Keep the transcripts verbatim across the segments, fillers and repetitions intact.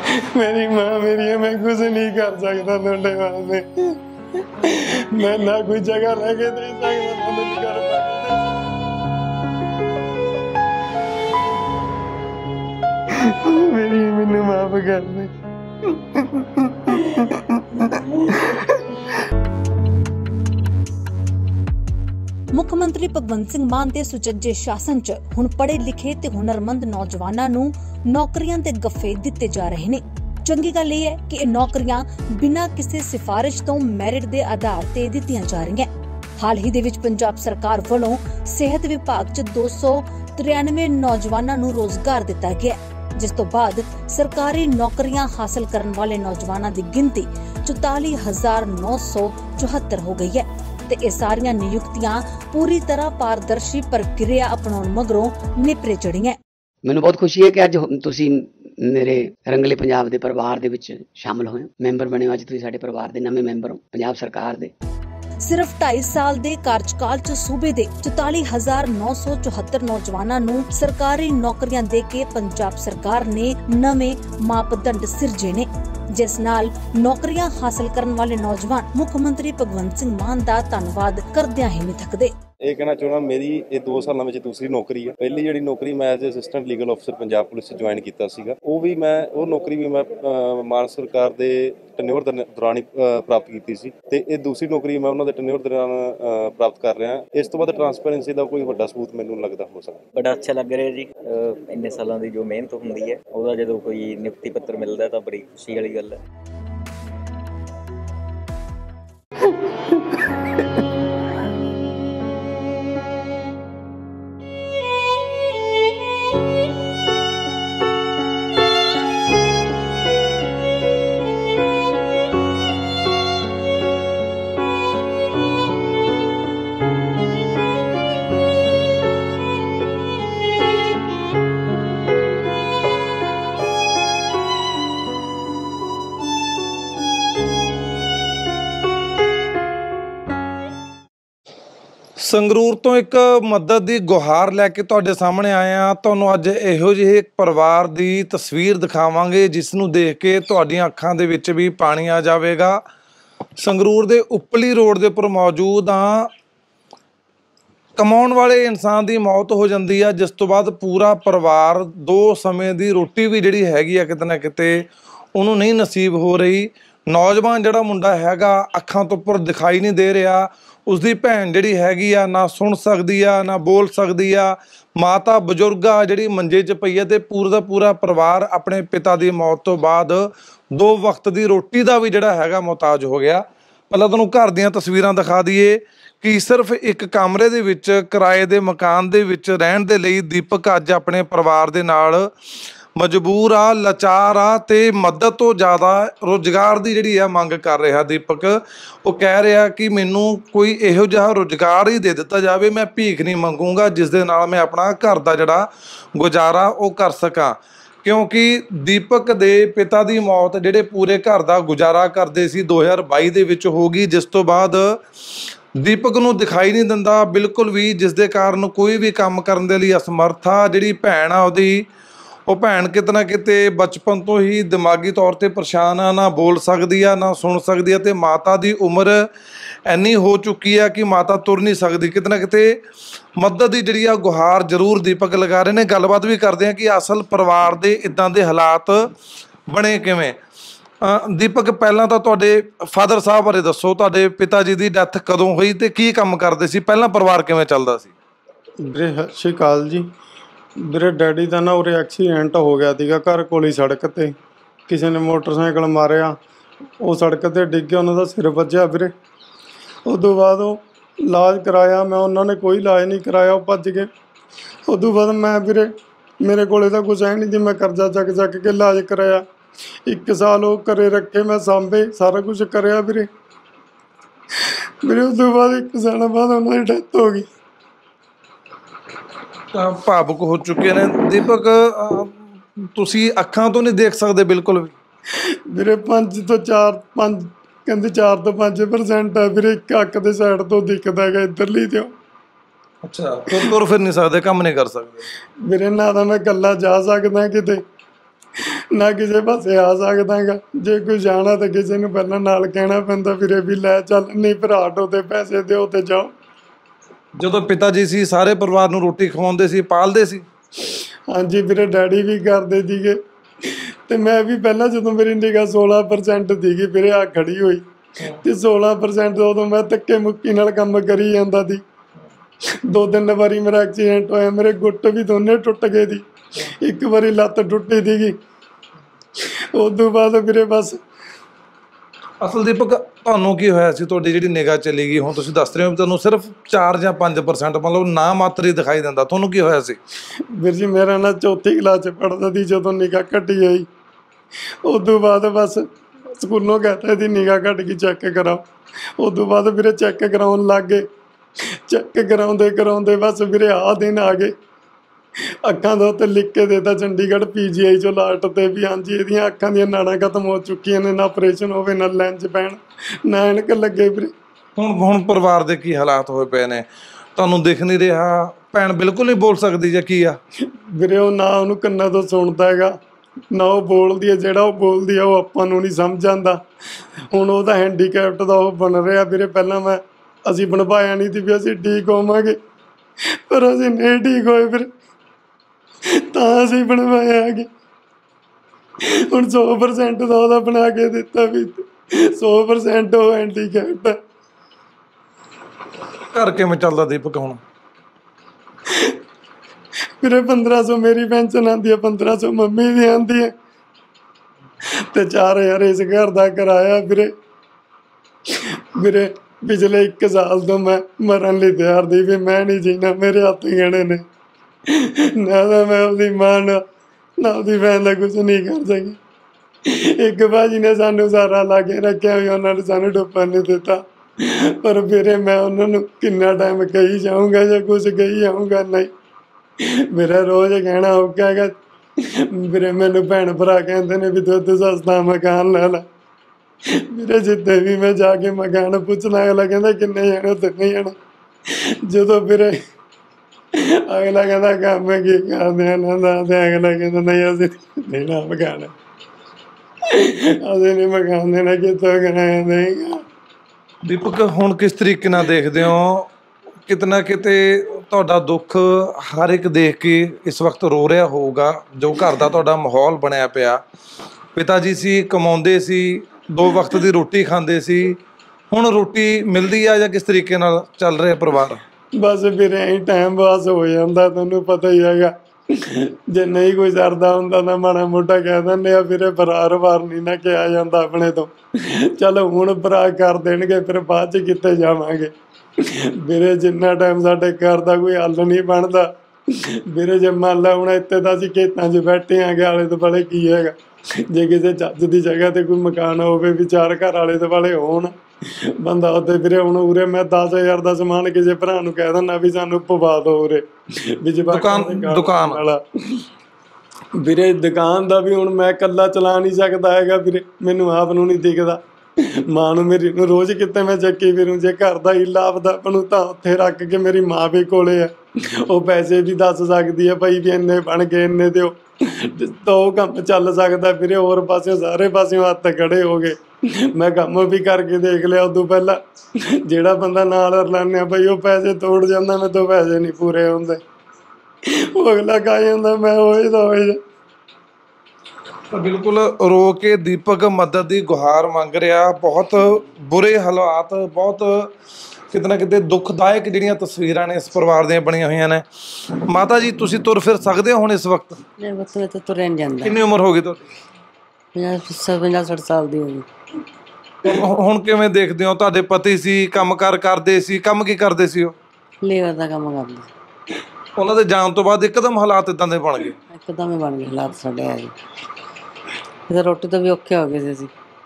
मेरी माँ मेरी है, मैं कुछ नहीं कर सकता थोड़े वास्ते। मैं ना कोई जगह लेके दे सकता, मदद कर सकता। मेरी मैनू माफ कर दे। ਮੁੱਖ ਮੰਤਰੀ ਭਗਵੰਤ ਸਿੰਘ ਮਾਨ ਦੇ ਸੁਚੱਜੇ ਸ਼ਾਸਨ 'ਚ ਹੁਣ ਪੜ੍ਹੇ ਲਿਖੇ ਤੇ ਹੁਨਰਮੰਦ ਨੌਜਵਾਨਾਂ ਨੂੰ ਨੌਕਰੀਆਂ ਦੇ ਗੱਫੇ ਦਿੱਤੇ ਜਾ ਰਹੇ ਨੇ। ਚੰਗੀ ਗੱਲ ਇਹ ਹੈ ਕਿ ਇਹ ਨੌਕਰੀਆਂ ਬਿਨਾਂ ਕਿਸੇ ਸਿਫਾਰਿਸ਼ ਤੋਂ ਮੈਰਿਟ ਦੇ ਆਧਾਰ ਤੇ ਦਿੱਤੀਆਂ ਜਾ ਰਹੀਆਂ। ਹਾਲ ਹੀ ਦੇ ਵਿੱਚ ਪੰਜਾਬ ਸਰਕਾਰ ਵੱਲੋਂ ਸਿਹਤ ਵਿਭਾਗ 'ਚ ਦੋ ਸੌ ਤਰਿਆਨਵੇਂ ਨੌਜਵਾਨਾਂ ਨੂੰ ਰੋਜ਼ਗਾਰ ਦਿੱਤਾ ਗਿਆ, ਜਿਸ ਤੋਂ ਬਾਅਦ ਸਰਕਾਰੀ ਨੌਕਰੀਆਂ ਹਾਸਲ ਕਰਨ ਵਾਲੇ ਨੌਜਵਾਨਾਂ ਦੀ ਗਿਣਤੀ ਚੁਤਾਲੀ ਹਜ਼ਾਰ ਨੌ ਸੌ ਚੁਹੱਤਰ ਹੋ ਗਈ ਹੈ ਤੇ ਇਹ ਸਾਰੀਆਂ ਨਿਯੁਕਤੀਆਂ ਪੂਰੀ ਤਰ੍ਹਾਂ ਪਾਰਦਰਸ਼ੀ ਪ੍ਰਕਿਰਿਆ ਅਪਣਾਉਣ ਮਗਰੋਂ ਨਿਪਰੇ ਚੜੀਆਂ। ਮੈਨੂੰ ਬਹੁਤ ਖੁਸ਼ੀ ਹੈ ਕਿ ਅੱਜ ਤੁਸੀਂ ਮੇਰੇ ਰੰਗਲੇ ਪੰਜਾਬ ਦੇ ਪਰਿਵਾਰ ਦੇ ਵਿੱਚ ਸ਼ਾਮਲ ਹੋਏ, ਮੈਂਬਰ ਬਣੇ ਹੋ। ਅੱਜ ਤੁਸੀਂ ਸਾਡੇ ਪਰਿਵਾਰ ਦੇ ਨਵੇਂ ਮੈਂਬਰ ਹੋ ਪੰਜਾਬ ਸਰਕਾਰ ਦੇ। ਸਿਰਫ ਢਾਈ ਸਾਲ ਦੇ ਕਾਰਜਕਾਲ 'ਚ ਸੂਬੇ ਦੇ ਚੁਤਾਲੀ ਹਜ਼ਾਰ ਨੌ ਸੌ ਚੁਹੱਤਰ ਨੌਜਵਾਨਾਂ ਨੂੰ ਸਰਕਾਰੀ ਨੌਕਰੀਆਂ ਦੇ ਕੇ ਪੰਜਾਬ ਸਰਕਾਰ ਨੇ ਨਵੇਂ ਮਾਪਦੰਡ ਸਿਰਜੇ ਨੇ, ਜਿਸ ਨਾਲ ਨੌਕਰੀਆਂ ਹਾਸਲ ਕਰਨ ਵਾਲੇ ਨੌਜਵਾਨ ਮੁੱਖ ਮੰਤਰੀ ਭਗਵੰਤ ਸਿੰਘ ਮਾਨ ਦਾ ਧੰਨਵਾਦ ਕਰਦਿਆਂ ਹੀ ਨਹੀਂ ਥੱਕਦੇ। ਇਹ ਕਹਿਣਾ ਚਾਹੁੰਦਾ ਮੇਰੀ ਇਹ ਦੋ ਸਾਲਾਂ ਵਿੱਚ ਦੂਸਰੀ ਨੌਕਰੀ ਹੈ। ਪਹਿਲੀ ਜਿਹੜੀ ਨੌਕਰੀ ਮੈਂ ਐਜ਼ ਅਸਿਸਟੈਂਟ ਲੀਗਲ ਅਫਸਰ ਪੰਜਾਬ ਪੁਲਿਸ 'ਚ ਜੁਆਇਨ ਕੀਤਾ ਸੀਗਾ, ਉਹ ਵੀ ਮੈਂ ਉਹ ਨੌਕਰੀ ਵੀ ਮੈਂ ਮਾਨ ਸਰਕਾਰ ਦੇ ਟੈਨਿਓਰ ਦੌਰਾਨ ਹੀ ਪ੍ਰਾਪਤ ਕੀਤੀ ਸੀ ਤੇ ਇਹ ਦੂਸਰੀ ਨੌਕਰੀ ਮੈਂ ਉਹਨਾਂ ਦੇ ਟੈਨਿਓਰ ਦੌਰਾਨ ਪ੍ਰਾਪਤ ਕਰ ਰਿਹਾ। ਇਸ ਤੋਂ ਬਾਅਦ ਟਰਾਂਸਪੇਰੈਂਸੀ ਦਾ ਕੋਈ ਵੱਡਾ ਸਬੂਤ ਮੈਨੂੰ ਲੱਗਦਾ ਹੋ ਸਕਦਾ। ਬੜਾ ਅੱਛਾ ਲੱਗ ਰਿਹਾ ਜੀ, ਇੰਨੇ ਸਾਲਾਂ ਦੀ ਜੋ ਮਿਹਨਤ ਹੁੰਦੀ ਹੈ ਉਹਦਾ ਜਦੋਂ ਕੋਈ ਨਿਯੁਕਤੀ ਪੱਤਰ ਮਿਲਦਾ ਤਾਂ ਬੜੀ ਖੁਸ਼ੀ ਵਾਲੀ ਗੱਲ ਹੈ। ਸੰਗਰੂਰ ਤੋਂ ਇੱਕ ਮਦਦ ਦੀ ਗੁਹਾਰ ਲੈ ਕੇ ਤੁਹਾਡੇ ਸਾਹਮਣੇ ਆਏ ਹਾਂ। ਤੁਹਾਨੂੰ ਅੱਜ ਇਹੋ ਜਿਹੇ ਇੱਕ ਪਰਿਵਾਰ ਦੀ ਤਸਵੀਰ ਦਿਖਾਵਾਂਗੇ ਜਿਸ ਨੂੰ ਦੇਖ ਕੇ ਤੁਹਾਡੀਆਂ ਅੱਖਾਂ ਦੇ ਵਿੱਚ ਵੀ ਪਾਣੀ ਆ ਜਾਵੇਗਾ। ਸੰਗਰੂਰ ਦੇ ਉਪਲੀ ਰੋਡ ਦੇ ਉੱਪਰ ਮੌਜੂਦ ਹਾਂ। ਕਮਾਉਣ ਵਾਲੇ ਇਨਸਾਨ ਦੀ ਮੌਤ ਹੋ ਜਾਂਦੀ ਆ, ਜਿਸ ਤੋਂ ਬਾਅਦ ਪੂਰਾ ਪਰਿਵਾਰ ਦੋ ਸਮੇਂ ਦੀ ਰੋਟੀ ਵੀ ਜਿਹੜੀ ਹੈਗੀ ਆ ਕਿਤੇ ਨਾ ਕਿਤੇ ਉਹਨੂੰ ਨਹੀਂ ਨਸੀਬ ਹੋ ਰਹੀ। ਨੌਜਵਾਨ ਜਿਹੜਾ ਮੁੰਡਾ ਹੈਗਾ ਅੱਖਾਂ ਤੋਂ ਉੱਪਰ ਦਿਖਾਈ ਨਹੀਂ ਦੇ ਰਿਹਾ। ਉਸਦੀ ਭੈਣ ਜਿਹੜੀ ਹੈਗੀ ਆ ਨਾ ਸੁਣ ਸਕਦੀ ਆ ਨਾ ਬੋਲ ਸਕਦੀ ਆ। ਮਾਤਾ ਬਜ਼ੁਰਗ ਆ ਜਿਹੜੀ ਮੰਜੇ 'ਚ ਪਈ ਆ ਤੇ ਪੂਰਾ ਦਾ ਪੂਰਾ ਪਰਿਵਾਰ ਆਪਣੇ ਪਿਤਾ ਦੀ ਮੌਤ ਤੋਂ ਬਾਅਦ ਦੋ ਵਕਤ ਦੀ ਰੋਟੀ ਦਾ ਵੀ ਜਿਹੜਾ ਹੈਗਾ ਮੁਹਤਾਜ ਹੋ ਗਿਆ। ਪਹਿਲਾਂ ਤੁਹਾਨੂੰ ਘਰ ਦੀਆਂ ਤਸਵੀਰਾਂ ਦਿਖਾ ਦਈਏ ਕਿ ਸਿਰਫ ਇੱਕ ਕਮਰੇ ਦੇ ਵਿੱਚ ਕਿਰਾਏ ਦੇ ਮਕਾਨ ਦੇ ਵਿੱਚ ਰਹਿਣ ਦੇ ਲਈ ਦੀਪਕ ਅੱਜ ਆਪਣੇ ਪਰਿਵਾਰ ਦੇ ਨਾਲ ਮਜਬੂਰ ਆ, ਲਾਚਾਰ ਆ ਤੇ ਮਦਦ ਤੋਂ ਜ਼ਿਆਦਾ ਰੁਜ਼ਗਾਰ ਦੀ ਜਿਹੜੀ ਆ ਮੰਗ ਕਰ ਰਿਹਾ ਦੀਪਕ। ਉਹ ਕਹਿ ਰਿਹਾ ਕਿ ਮੈਨੂੰ ਕੋਈ ਇਹੋ ਜਿਹਾ ਰੁਜ਼ਗਾਰ ਹੀ ਦੇ ਦਿੱਤਾ ਜਾਵੇ, ਮੈਂ ਭੀਖ ਨਹੀਂ ਮੰਗੂੰਗਾ, ਜਿਸ ਦੇ ਨਾਲ ਮੈਂ ਆਪਣਾ ਘਰ ਦਾ ਜਿਹੜਾ ਗੁਜ਼ਾਰਾ ਉਹ ਕਰ ਸਕਾਂ। ਕਿਉਂਕਿ ਦੀਪਕ ਦੇ ਪਿਤਾ ਦੀ ਮੌਤ ਜਿਹੜੇ ਪੂਰੇ ਘਰ ਦਾ ਗੁਜ਼ਾਰਾ ਕਰਦੇ ਸੀ ਦੋ ਹਜ਼ਾਰ ਬਾਈ ਦੇ ਵਿੱਚ ਹੋ ਗਈ, ਜਿਸ ਤੋਂ ਬਾਅਦ ਦੀਪਕ ਨੂੰ ਦਿਖਾਈ ਨਹੀਂ ਦਿੰਦਾ ਬਿਲਕੁਲ ਵੀ, ਜਿਸ ਦੇ ਕਾਰਨ ਕੋਈ ਵੀ ਕੰਮ ਕਰਨ ਦੇ ਲਈ ਅਸਮਰਥ ਆ। ਜਿਹੜੀ ਭੈਣ ਆ ਉਹਦੀ, ਉਹ ਭੈਣ ਕਿਤੇ ਨਾ ਕਿਤੇ ਬਚਪਨ ਤੋਂ ਹੀ ਦਿਮਾਗੀ ਤੌਰ 'ਤੇ ਪਰੇਸ਼ਾਨ ਆ, ਨਾ ਬੋਲ ਸਕਦੀ ਆ ਨਾ ਸੁਣ ਸਕਦੀ ਆ ਤੇ ਮਾਤਾ ਦੀ ਉਮਰ ਇੰਨੀ ਹੋ ਚੁੱਕੀ ਆ ਕਿ ਮਾਤਾ ਤੁਰ ਨਹੀਂ ਸਕਦੀ। ਕਿਤੇ ਨਾ ਕਿਤੇ ਮਦਦ ਦੀ ਜਿਹੜੀ ਆ ਗੁਹਾਰ ਜ਼ਰੂਰ ਦੀਪਕ ਲਗਾ ਰਹੇ ਨੇ। ਗੱਲਬਾਤ ਵੀ ਕਰਦੇ ਆ ਕਿ ਅਸਲ ਪਰਿਵਾਰ ਦੇ ਇੱਦਾਂ ਦੇ ਹਾਲਾਤ ਬਣੇ ਕਿਵੇਂ। ਦੀਪਕ, ਪਹਿਲਾਂ ਤਾਂ ਤੁਹਾਡੇ ਫਾਦਰ ਸਾਹਿਬ ਬਾਰੇ ਦੱਸੋ। ਤੁਹਾਡੇ ਪਿਤਾ ਜੀ ਦੀ ਡੈਥ ਕਦੋਂ ਹੋਈ ਤੇ ਕੀ ਕੰਮ ਕਰਦੇ ਸੀ? ਪਹਿਲਾਂ ਪਰਿਵਾਰ ਕਿਵੇਂ ਚੱਲਦਾ ਸੀ? ਵੀਰੇ ਸਤਿ ਸ਼੍ਰੀ ਅਕਾਲ ਜੀ। ਵੀਰੇ ਡੈਡੀ ਦਾ ਨਾ ਉਰੇ ਐਕਸੀਡੈਂਟ ਹੋ ਗਿਆ ਸੀਗਾ ਘਰ ਕੋਲ ਹੀ ਸੜਕ 'ਤੇ, ਕਿਸੇ ਨੇ ਮੋਟਰਸਾਈਕਲ ਮਾਰਿਆ, ਉਹ ਸੜਕ 'ਤੇ ਡਿੱਗ ਗਿਆ, ਉਹਨਾਂ ਦਾ ਸਿਰ ਵੱਜਿਆ ਵੀਰੇ। ਉਸ ਤੋਂ ਬਾਅਦ ਉਹ ਇਲਾਜ ਕਰਾਇਆ, ਮੈਂ ਉਹਨਾਂ ਨੇ ਕੋਈ ਇਲਾਜ ਨਹੀਂ ਕਰਾਇਆ, ਉਹ ਭੱਜ ਗਏ। ਉਸ ਤੋਂ ਬਾਅਦ ਮੈਂ ਵੀਰੇ ਮੇਰੇ ਕੋਲ ਤਾਂ ਕੁਛ ਹੈ ਨਹੀਂ ਜੀ, ਮੈਂ ਕਰਜ਼ਾ ਚੱਕ ਚੱਕ ਕੇ ਇਲਾਜ ਕਰਾਇਆ। ਇੱਕ ਸਾਲ ਉਹ ਘਰੇ ਰੱਖੇ, ਮੈਂ ਸਾਂਭੇ, ਸਾਰਾ ਕੁਛ ਕਰਿਆ ਵੀਰੇ। ਵੀਰੇ ਉਸ ਤੋਂ ਬਾਅਦ ਇੱਕ ਸਾਲ ਬਾਅਦ ਉਹਨਾਂ ਦੀ ਡੈਥ ਹੋ ਗਈ। ਤਾਂ ਭਾਵੁਕ ਹੋ ਚੁੱਕੇ ਨੇ ਦੀਪਕ, ਤੁਸੀਂ ਅੱਖਾਂ ਤੋਂ ਨਹੀਂ ਦੇਖ ਸਕਦੇ ਬਿਲਕੁਲ ਵੀ? ਵੀਰੇ ਪੰਜ ਤੋਂ ਚਾਰ ਪੰਜ ਕਹਿੰਦੇ ਚਾਰ ਤੋਂ ਪੰਜ ਪਰਸੈਂਟ ਹੈ ਵੀਰੇ, ਇੱਕ ਅੱਖ ਦੇ ਸਾਈਡ ਤੋਂ ਦਿਖਦਾ ਹੈਗਾ ਇੱਧਰਲੀ ਤੇ। ਅੱਛਾ, ਤੁਰ ਫਿਰ ਨਹੀਂ ਸਕਦੇ, ਕੰਮ ਨਹੀਂ ਕਰ ਸਕਦੇ ਵੀਰੇ? ਨਾ ਤਾਂ ਮੈਂ ਇਕੱਲਾ ਜਾ ਸਕਦਾ ਕਿਤੇ, ਨਾ ਕਿਸੇ ਪਾਸੇ ਆ ਸਕਦਾਗਾ। ਜੇ ਕੋਈ ਜਾਣਾ ਤਾਂ ਕਿਸੇ ਨੂੰ ਪਹਿਲਾਂ ਨਾਲ ਕਹਿਣਾ ਪੈਂਦਾ ਵੀਰੇ ਵੀ ਲੈ ਚੱਲ, ਨਹੀਂ ਫਿਰ ਆਟੋ ਤੇ ਪੈਸੇ ਦਿਓ ਤੇ ਜਾਓ। ਜਦੋਂ ਪਿਤਾ ਜੀ ਸੀ ਸਾਰੇ ਪਰਿਵਾਰ ਨੂੰ ਰੋਟੀ ਖਵਾਉਂਦੇ ਸੀ, ਪਾਲਦੇ ਸੀ? ਹਾਂਜੀ ਵੀਰੇ, ਡੈਡੀ ਵੀ ਕਰਦੇ ਸੀਗੇ ਤੇ ਮੈਂ ਵੀ ਪਹਿਲਾਂ ਜਦੋਂ ਮੇਰੀ ਨਿਗਾਹ ਸੋਲਾਂ ਪਰਸੈਂਟ ਸੀਗੀ ਵੀਰੇ ਆ ਖੜੀ ਹੋਈ ਤੇ ਸੋਲਾਂ ਪਰਸੈਂਟ ਉਦੋਂ ਮੈਂ ਧੱਕੇ ਮੁੱਕੀ ਨਾਲ ਕੰਮ ਕਰੀ ਜਾਂਦਾ ਸੀ। ਦੋ ਤਿੰਨ ਵਾਰੀ ਮੇਰਾ ਐਕਸੀਡੈਂਟ ਹੋਇਆ, ਮੇਰੇ ਗੁੱਟ ਵੀ ਦੋਨੇ ਟੁੱਟ ਗਏ ਸੀ, ਇੱਕ ਵਾਰੀ ਲੱਤ ਟੁੱਟੀ ਸੀਗੀ। ਉਸ ਤੋਂ ਬਾਅਦ ਵੀਰੇ ਬਸ। ਅਸਲ ਦੀਪਕ ਤੁਹਾਨੂੰ ਕੀ ਹੋਇਆ ਸੀ? ਤੁਹਾਡੀ ਜਿਹੜੀ ਨਿਗਾਹ ਚਲੀ ਗਈ, ਹੁਣ ਤੁਸੀਂ ਦੱਸ ਰਹੇ ਹੋ ਤੁਹਾਨੂੰ ਸਿਰਫ ਚਾਰ ਜਾਂ ਪੰਜ ਪਰਸੈਂਟ ਮਤਲਬ ਨਾ ਮਾਤਰ ਹੀ ਦਿਖਾਈ ਦਿੰਦਾ, ਤੁਹਾਨੂੰ ਕੀ ਹੋਇਆ ਸੀ? ਵੀਰ ਜੀ ਮੇਰਾ ਨਾ ਚੌਥੀ ਕਲਾਸ 'ਚ ਪੜ੍ਹਦਾ ਸੀ ਜਦੋਂ ਨਿਗਾਹ ਘਟੀ ਆਈ। ਉਸ ਤੋਂ ਬਾਅਦ ਬਸ ਸਕੂਲੋਂ ਕਹਿੰਦਾ ਇਹਦੀ ਨਿਗਾਹ ਘਟ ਗਈ, ਚੈੱਕ ਕਰਾਓ। ਉਸ ਤੋਂ ਬਾਅਦ ਵੀਰੇ ਚੈੱਕ ਕਰਾਉਣ ਲੱਗ ਗਏ। ਚੈੱਕ ਕਰਾਉਂਦੇ ਕਰਾਉਂਦੇ ਬਸ ਵੀਰੇ ਆਹ ਦਿਨ ਆ ਗਏ। ਅੱਖਾਂ ਦਾ ਉੱਤੇ ਲਿਖ ਕੇ ਦੇਤਾ ਚੰਡੀਗੜ੍ਹ ਪੀ ਜੀ ਆਈ ਚੋਂ ਲਾਟ ਤੇ ਵੀ ਹਾਂਜੀ ਇਹਦੀਆਂ ਅੱਖਾਂ ਦੀਆਂ ਨਾੜਾਂ ਖਤਮ ਹੋ ਚੁੱਕੀਆਂ ਨੇ, ਨਾ ਆਪਰੇਸ਼ਨ ਹੋਵੇ ਨਾ ਲੈਂਸ ਪੈਣ ਨਾ ਐਨਕ ਲੱਗੇ ਵੀਰੇ। ਹੁਣ ਹੁਣ ਪਰਿਵਾਰ ਦੇ ਕੀ ਹਾਲਾਤ ਹੋਏ ਪਏ ਨੇ? ਤੁਹਾਨੂੰ ਦਿਖ ਨਹੀਂ ਰਿਹਾ, ਭੈਣ ਬਿਲਕੁਲ ਨਹੀਂ ਬੋਲ ਸਕਦੀ ਜਾਂ ਕੀ ਆ? ਵੀਰੇ ਉਹ ਨਾ ਉਹਨੂੰ ਕੰਨਾਂ ਤੋਂ ਸੁਣਦਾ ਹੈਗਾ, ਨਾ ਉਹ ਬੋਲਦੀ ਹੈ। ਜਿਹੜਾ ਉਹ ਬੋਲਦੀ ਆ ਉਹ ਆਪਾਂ ਨੂੰ ਨਹੀਂ ਸਮਝ ਆਉਂਦਾ। ਹੁਣ ਉਹਦਾ ਹੈਂਡੀਕੈਪਟ ਦਾ ਉਹ ਬਣ ਰਿਹਾ ਵੀਰੇ। ਪਹਿਲਾਂ ਮੈਂ ਅਸੀਂ ਬਣਵਾਇਆ ਨਹੀਂ ਸੀ ਵੀ ਅਸੀਂ ਠੀਕ ਹੋਵਾਂਗੇ, ਪਰ ਅਸੀਂ ਨਹੀਂ ਠੀਕ ਹੋਏ ਫਿਰ ਤਾਂ ਅਸੀਂ ਬਣਵਾਇਆ ਹੈਗੇ। ਹੁਣ ਸੌ ਪਰਸੈਂਟ ਦਾ ਉਹਦਾ ਬਣਾ ਕੇ ਦਿੱਤਾ ਵੀ ਸੌ ਪਰਸੈਂਟ ਉਹ ਹੈਂਡੀਕੈਪਟ ਹੈ। ਘਰ ਕਿਵੇਂ ਚੱਲਦਾ ਦੀਪਕ ਹੁਣ? ਵੀਰੇ ਪੰਦਰਾਂ ਸੌ ਮੇਰੀ ਪੈਨਸ਼ਨ ਆਉਂਦੀ ਹੈ, ਪੰਦਰਾਂ ਸੌ ਮੰਮੀ ਦੀ ਆਉਂਦੀ ਹੈ ਤੇ ਚਾਰ ਹਜ਼ਾਰ ਇਸ ਘਰ ਦਾ ਕਿਰਾਇਆ ਵੀਰੇ। ਵੀਰੇ ਪਿਛਲੇ ਇੱਕ ਸਾਲ ਤੋਂ ਮੈਂ ਮਰਨ ਲਈ ਤਿਆਰ ਦੀ ਵੀ ਮੈਂ ਨਹੀਂ ਜੀਣਾ, ਮੇਰੇ ਹੱਥ ਗਹਿਣੇ ਨੇ। ਨਾ ਤਾਂ ਮੈਂ ਆਪਦੀ ਮਾਂ ਨਾਲ ਨਾ ਉਹਦੀ ਭੈਣ ਦਾ ਕੁਛ ਨਹੀਂ ਕਰ ਸਕੀ। ਇੱਕ ਭਾਜੀ ਨੇ ਸਾਨੂੰ ਸਾਰਾ ਲਾ ਕੇ ਰੱਖਿਆ ਵੀ ਉਹਨਾਂ ਨੇ ਸਾਨੂੰ ਡੁੱਬਣ ਨਹੀਂ ਦਿੱਤਾ, ਪਰ ਵੀਰੇ ਮੈਂ ਉਹਨਾਂ ਨੂੰ ਕਿੰਨਾ ਟਾਈਮ ਕਹੀ ਜਾਊਂਗਾ ਜਾਂ ਕੁਛ ਕਹੀ ਜਾਊਂਗਾ? ਨਹੀਂ, ਮੇਰਾ ਰੋਜ਼ ਕਹਿਣਾ ਹੋ ਗਿਆ ਹੈਗਾ ਵੀਰੇ। ਮੈਨੂੰ ਭੈਣ ਭਰਾ ਕਹਿੰਦੇ ਨੇ ਵੀ ਦੁੱਧ ਸਸਤਾ ਮਕਾਨ ਲੈ ਲਾ। ਵੀਰੇ ਜਿੱਦੇ ਵੀ ਮੈਂ ਜਾ ਕੇ ਮਕਾਨ ਪੁੱਛਣਾ ਅਗਲਾ ਕਹਿੰਦਾ ਕਿੰਨੇ ਜਾਣੇ? ਤਿੰਨੇ ਜਾਣੇ। ਜਦੋਂ ਵੀਰੇ ਅਗਲਾ ਕਹਿੰਦਾ ਕੰਮ ਕੀ ਕਰਦੇ ਆ ਨਾ ਦੱਸਦੇ, ਅਗਲਾ ਕਹਿੰਦਾ ਨਹੀਂ ਅਸੀਂ ਨਹੀਂ ਨਾ ਮਕਾਨ, ਅਸੀਂ ਨਹੀਂ ਮਕਾਨ ਦੇਣਾ, ਕਿੱਥੋਂ ਕਿਰਾਇਆ ਦੇਗਾ। ਦੀਪਕ ਹੁਣ ਕਿਸ ਤਰੀਕੇ ਨਾਲ ਦੇਖਦੇ ਹੋ? ਕਿਤੇ ਨਾ ਕਿਤੇ ਤੁਹਾਡਾ ਦੁੱਖ ਹਰ ਇੱਕ ਦੇਖ ਕੇ ਇਸ ਵਕਤ ਰੋ ਰਿਹਾ ਹੋਊਗਾ, ਜੋ ਘਰ ਦਾ ਤੁਹਾਡਾ ਮਾਹੌਲ ਬਣਿਆ ਪਿਆ। ਪਿਤਾ ਜੀ ਸੀ, ਕਮਾਉਂਦੇ ਸੀ, ਦੋ ਵਕਤ ਦੀ ਰੋਟੀ ਖਾਂਦੇ ਸੀ, ਹੁਣ ਰੋਟੀ ਮਿਲਦੀ ਆ ਜਾਂ ਕਿਸ ਤਰੀਕੇ ਨਾਲ ਚੱਲ ਰਿਹਾ ਪਰਿਵਾਰ? ਬਸ ਵੀਰੇ ਐਂ ਟਾਈਮ ਪਾਸ ਹੋ ਜਾਂਦਾ, ਤੁਹਾਨੂੰ ਪਤਾ ਹੀ ਹੈਗਾ। ਜੇ ਨਹੀਂ ਕੋਈ ਸਰਦਾ ਹੁੰਦਾ ਤਾਂ ਮਾੜਾ ਮੋਟਾ ਕਹਿ ਦਿੰਦੇ ਆ ਵੀਰੇ ਬਰਾਰ ਵਾਰ ਨਹੀਂ ਨਾ ਕਿਹਾ ਜਾਂਦਾ ਆਪਣੇ ਤੋਂ। ਚਲੋ ਹੁਣ ਭਰਾ ਕਰ ਦੇਣਗੇ, ਫਿਰ ਬਾਅਦ 'ਚ ਕਿੱਥੇ ਜਾਵਾਂਗੇ ਵੀਰੇ। ਜਿੰਨਾ ਟਾਈਮ ਸਾਡੇ ਘਰ ਦਾ ਕੋਈ ਹੱਲ ਨਹੀਂ ਬਣਦਾ ਵੀਰੇ, ਜੇ ਮੰਨ ਲਾ ਹੁਣ ਇੱਥੇ ਤਾਂ ਅਸੀਂ ਖੇਤਾਂ 'ਚ ਬੈਠੇ ਆਂਗੇ, ਆਲੇ ਦੁਆਲੇ ਕੀ ਹੈਗਾ। ਜੇ ਕਿਸੇ ਚੱਜ ਦੀ ਜਗ੍ਹਾ ਤੇ ਕੋਈ ਮਕਾਨ ਹੋਵੇ, ਵੀ ਚਾਰ ਘਰ ਆਲੇ ਦੁਆਲੇ ਹੋਣ, ਬੰਦਾ ਉੱਥੇ ਵੀਰੇ। ਹੁਣ ਉਰੇ ਮੈਂ ਦਸ ਹਜ਼ਾਰ ਦਾ ਸਮਾਨ ਕਿਸੇ ਭਰਾ ਨੂੰ ਕਹਿ ਦਿੰਦਾ ਵੀ ਸਾਨੂੰ ਪਵਾ ਦਿਓ ਉਰੇ ਵੀ ਦੁਕਾਨ ਦੁਕਾਨ ਵਾਲਾ ਵੀਰੇ। ਦੁਕਾਨ ਦਾ ਵੀ ਹੁਣ ਮੈਂ ਇਕੱਲਾ ਚਲਾ ਨਹੀਂ ਸਕਦਾ ਹੈਗਾ ਵੀਰੇ, ਮੈਨੂੰ ਆਪ ਨੂੰ ਨਹੀਂ ਦਿਖਦਾ। ਮਾਂ ਨੂੰ ਮੇਰੀ ਨੂੰ ਰੋਜ਼ ਕਿਤੇ ਮੈਂ ਚੱਕੀ ਫਿਰੂ। ਜੇ ਘਰ ਦਾ ਹੀ ਲਾਭਦਾ ਬਣੂ ਤਾਂ ਉੱਥੇ ਰੱਖ ਕੇ ਮੇਰੀ ਮਾਂ ਵੀ ਕੋਲੇ ਆ, ਉਹ ਪੈਸੇ ਵੀ ਦੱਸ ਸਕਦੀ ਆ ਭਾਈ ਵੀ ਇੰਨੇ ਬਣ ਗਏ ਇੰਨੇ ਦਿਓ, ਤਾਂ ਉਹ ਕੰਮ ਚੱਲ ਸਕਦਾ ਵੀਰੇ। ਹੋਰ ਪਾਸਿਓਂ ਸਾਰੇ ਪਾਸਿਓਂ ਹੱਥ ਖੜੇ ਹੋ ਗਏ। ਮੈਂ ਕੰਮ ਵੀ ਕਰਕੇ ਦੇਖ ਲਿਆ ਉਦੋਂ ਪਹਿਲਾਂ। ਜਿਹੜਾ ਬੰਦਾ ਨਾਲ ਰਲਾਉਂਦੇ ਆ ਭਾਈ ਉਹ ਪੈਸੇ ਤੋੜ ਜਾਂਦਾ, ਮੇਰੇ ਤੋਂ ਪੈਸੇ ਨਹੀਂ ਪੂਰੇ ਹੁੰਦੇ, ਉਹ ਅਗਲਾ ਕਹਿ ਜਾਂਦਾ ਮੈਂ ਹੋਏ ਤਾਂ ਹੋਏ। ਤਾਂ ਬਿਲਕੁਲ ਰੋ ਕੇ ਦੀਪਕ ਮਦਦ ਦੀ ਗੁਹਾਰ ਮੰਗ ਰਿਹਾ। ਬਹੁਤ ਬੁਰੇ ਹਾਲਾਤ, ਬਹੁਤ ਕਿਤੇ ਨਾ ਕਿਤੇ ਦੁਖਦਾਇਕ ਜਿਹੜੀਆਂ ਤਸਵੀਰਾਂ ਨੇ ਇਸ ਪਰਿਵਾਰ ਦੀਆਂ ਬਣੀਆਂ ਹੋਈਆਂ ਨੇ। ਮਾਤਾ ਜੀ ਤੁਸੀਂ ਤੁਰ ਫਿਰ ਸਕਦੇ ਹੋ ਹੁਣ ਇਸ ਵਕਤ? ਨਹੀਂ ਬਸ ਮੈਂ ਤਾਂ ਤੁਰਿਆ ਨਹੀਂ ਜਾਂਦਾ। ਕਿੰਨੀ ਉਮਰ ਹੋ ਗਈ ਤੁਹਾਡੀ? ਪੰਜਾਹ ਪੰਜਾਹ ਸੱਠ ਸਾਲ ਦੀ ਹੋ ਗਈ। ਹੁਣ ਕਿਵੇਂ ਦੇਖਦੇ ਹੋ? ਤੁਹਾਡੇ ਪਤੀ ਸੀ, ਕੰਮ ਕਾਰ ਕਰਦੇ ਸੀ, ਕੰਮ ਕੀ ਕਰਦੇ ਸੀ ਉਹ? ਲੇਬਰ ਦਾ ਕੰਮ ਕਰਦੇ। ਉਹਨਾਂ ਦੇ ਜਾਣ ਤੋਂ ਬਾਅਦ ਇੱਕਦਮ ਹਾਲਾਤ ਇਦਾਂ ਦੇ ਬਣ ਗਏ? ਇੱਕਦਮ ਹੀ ਬਣ ਗਏ ਹਾਲਾਤ ਸਾਡੇ ਆ ਜੀ। ਫਿਰ ਰੋਟੀ ਤੋਂ ਵੀ ਔਖੇ ਹੋ ਗਏ ਸੀ ਅਸੀਂ।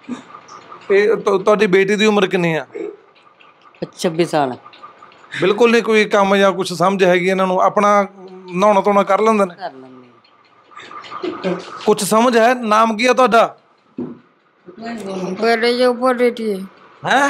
ਇਹ ਤੁਹਾਡੀ ਬੇਟੀ ਦੀ ਉਮਰ ਕਿੰਨੀ ਆ? ਛੱਬੀ ਸਾਲ। ਬਿਲਕੁਲ ਨਹੀਂ ਕੋਈ ਕੰਮ ਜਾਂ ਕੁਛ ਸਮਝ ਹੈਗੀ ਇਹਨਾਂ ਨੂੰ? ਆਪਣਾ ਨਹਾਉਣਾ ਧੋਣਾ ਕਰ ਲੈਂਦੇ ਨੇ? ਕਰ ਲੈਂਦੇ। ਕੁਛ ਸਮਝ ਹੈ? ਨਾਮ ਕੀ ਆ ਤੁਹਾਡਾ? ਬੇਟੇ ਜੋ ਬੇਟੀ ਹੈ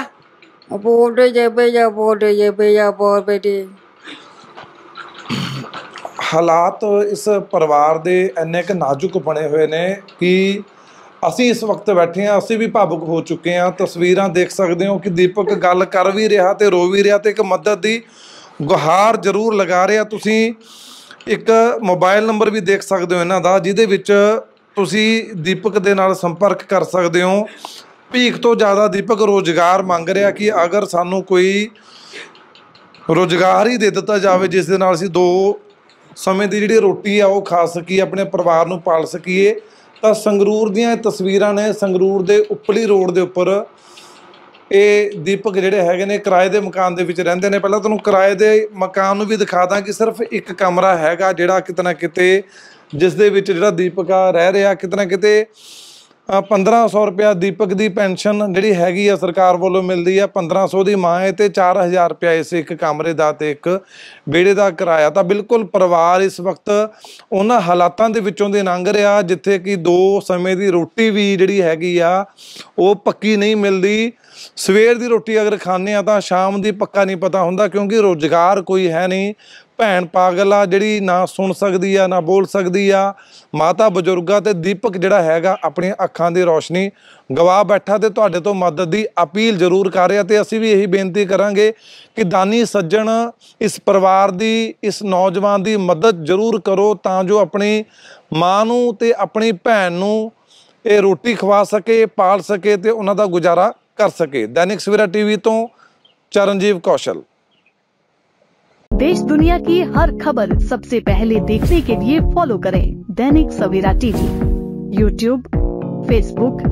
ਬੋਲਦੇ ਜੇ ਬੇਜਾ ਬੋਲਦੇ ਜੇ ਬੇਜਾ ਬੋਲ ਬੇਟੀ। ਹਾਲਾਤ ਇਸ ਪਰਿਵਾਰ ਦੇ ਇੰਨੇ ਕੁ ਨਾਜ਼ੁਕ ਬਣੇ ਹੋਏ ਨੇ ਕਿ ਅਸੀਂ ਇਸ ਵਕਤ ਬੈਠੇ ਹਾਂ, ਅਸੀਂ ਵੀ ਭਾਵੁਕ ਹੋ ਚੁੱਕੇ ਹਾਂ। ਤਸਵੀਰਾਂ ਦੇਖ ਸਕਦੇ ਹੋ ਕਿ ਦੀਪਕ ਗੱਲ ਕਰ ਵੀ ਰਿਹਾ ਤੇ ਰੋ ਵੀ ਰਿਹਾ ਤੇ ਇੱਕ ਮਦਦ ਦੀ ਗੁਹਾਰ ਜ਼ਰੂਰ ਲਗਾ ਰਿਹਾ। ਤੁਸੀਂ ਇੱਕ ਮੋਬਾਈਲ ਨੰਬਰ ਵੀ ਦੇਖ ਸਕਦੇ ਹੋ ਇਹਨਾਂ ਦਾ, ਜਿਹਦੇ ਵਿੱਚ ਤੁਸੀਂ ਦੀਪਕ ਦੇ ਨਾਲ ਸੰਪਰਕ ਕਰ ਸਕਦੇ ਹੋ। ਭੀਖ ਤੋਂ ਜ਼ਿਆਦਾ ਦੀਪਕ ਰੋਜ਼ਗਾਰ ਮੰਗ ਰਿਹਾ ਕਿ ਅਗਰ ਸਾਨੂੰ ਕੋਈ ਰੋਜ਼ਗਾਰ ਹੀ ਦੇ ਦਿੱਤਾ ਜਾਵੇ ਜਿਸ ਦੇ ਨਾਲ ਅਸੀਂ ਦੋ ਸਮੇਂ ਦੀ ਜਿਹੜੀ ਰੋਟੀ ਆ ਉਹ ਖਾ ਸਕੀਏ, ਆਪਣੇ ਪਰਿਵਾਰ ਨੂੰ ਪਾਲ ਸਕੀਏ। ਤਾਂ ਸੰਗਰੂਰ ਦੀਆਂ ਇਹ ਤਸਵੀਰਾਂ ਨੇ, ਸੰਗਰੂਰ ਦੇ ਉੱਪਲੀ ਰੋਡ ਦੇ ਉੱਪਰ ਇਹ ਦੀਪਕ ਜਿਹੜੇ ਹੈਗੇ ਨੇ ਕਿਰਾਏ ਦੇ ਮਕਾਨ ਦੇ ਵਿੱਚ ਰਹਿੰਦੇ ਨੇ। ਪਹਿਲਾਂ ਤੁਹਾਨੂੰ ਕਿਰਾਏ ਦੇ ਮਕਾਨ ਨੂੰ ਵੀ ਦਿਖਾ ਦਾਂ ਕਿ ਸਿਰਫ ਇੱਕ ਕਮਰਾ ਹੈਗਾ ਜਿਹੜਾ ਕਿਤੇ ਨਾ ਕਿਤੇ, ਜਿਸ ਦੇ ਵਿੱਚ ਜਿਹੜਾ ਦੀਪਕ ਆ ਰਹਿ ਰਿਹਾ। ਕਿਤੇ ਨਾ ਕਿਤੇ ਪੰਦਰਾਂ ਸੌ ਰੁਪਇਆ ਦੀਪਕ ਦੀ ਪੈਨਸ਼ਨ ਜਿਹੜੀ ਹੈਗੀ ਆ ਸਰਕਾਰ ਵੱਲੋਂ ਮਿਲਦੀ ਆ, ਪੰਦਰਾਂ ਸੌ ਦੀ ਮਾਂ ਹੈ ਤੇ ਚਾਰ ਹਜ਼ਾਰ ਰੁਪਇਆ ਇਸ ਇੱਕ ਕਮਰੇ ਦਾ ਤੇ ਇੱਕ ਵਿਹੜੇ ਦਾ ਕਿਰਾਇਆ। ਤਾਂ ਬਿਲਕੁਲ ਪਰਿਵਾਰ ਇਸ ਵਕਤ ਉਹਨਾਂ ਹਾਲਾਤਾਂ ਦੇ ਵਿੱਚੋਂ ਦੀ ਲੰਘ ਰਿਹਾ ਜਿੱਥੇ ਕਿ ਦੋ ਸਮੇਂ ਦੀ ਰੋਟੀ ਵੀ ਜਿਹੜੀ ਹੈਗੀ ਆ ਉਹ ਪੱਕੀ ਨਹੀਂ ਮਿਲਦੀ। ਸਵੇਰ ਦੀ ਰੋਟੀ ਅਗਰ ਖਾਂਦੇ ਆ ਤਾਂ ਸ਼ਾਮ ਦੀ ਪੱਕਾ ਨਹੀਂ ਪਤਾ ਹੁੰਦਾ, ਕਿਉਂਕਿ ਰੁਜ਼ਗਾਰ ਕੋਈ ਹੈ ਨਹੀਂ। ਭੈਣ ਪਾਗਲ ਆ ਜਿਹੜੀ ਨਾ ਸੁਣ ਸਕਦੀ ਆ ਨਾ ਬੋਲ ਸਕਦੀ ਆ, ਮਾਤਾ ਬਜ਼ੁਰਗਾਂ ਤੇ ਦੀਪਕ ਜਿਹੜਾ ਹੈਗਾ ਆਪਣੀਆਂ ਅੱਖਾਂ ਦੀ ਰੋਸ਼ਨੀ ਗਵਾ ਬੈਠਾ ਤੇ ਤੁਹਾਡੇ ਤੋਂ ਮਦਦ ਦੀ ਅਪੀਲ ਜ਼ਰੂਰ ਕਰ ਰਿਹਾ। ਤੇ ਅਸੀਂ ਵੀ ਇਹੀ ਬੇਨਤੀ ਕਰਾਂਗੇ ਕਿ ਦਾਨੀ ਸੱਜਣ ਇਸ ਪਰਿਵਾਰ ਦੀ, ਇਸ ਨੌਜਵਾਨ ਦੀ ਮਦਦ ਜ਼ਰੂਰ ਕਰੋ ਤਾਂ ਜੋ ਆਪਣੀ ਮਾਂ ਨੂੰ ਤੇ ਆਪਣੀ ਭੈਣ ਨੂੰ ਇਹ ਰੋਟੀ ਖਵਾ ਸਕੇ, ਪਾਲ ਸਕੇ ਤੇ ਉਹਨਾਂ ਦਾ ਗੁਜ਼ਾਰਾ कर सके। दैनिक सवेरा टीवी तो चरणजीव कौशल। देश दुनिया की हर खबर सबसे पहले देखने के लिए फॉलो करें Dainik Savera TV, YouTube, Facebook,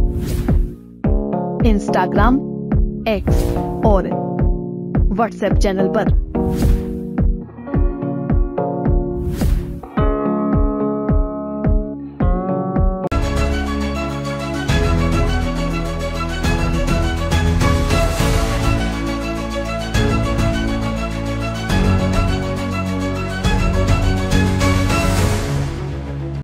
Instagram, X और व्हाट्सएप चैनल पर।